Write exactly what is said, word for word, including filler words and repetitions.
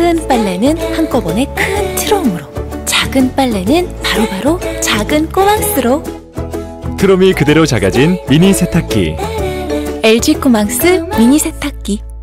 큰 빨래는 한꺼번에 큰 트롬으로, 작은 빨래는 바로바로 작은 꼬망스로. 트롬이 그대로 작아진 미니 세탁기. 엘지 꼬망스 미니 세탁기.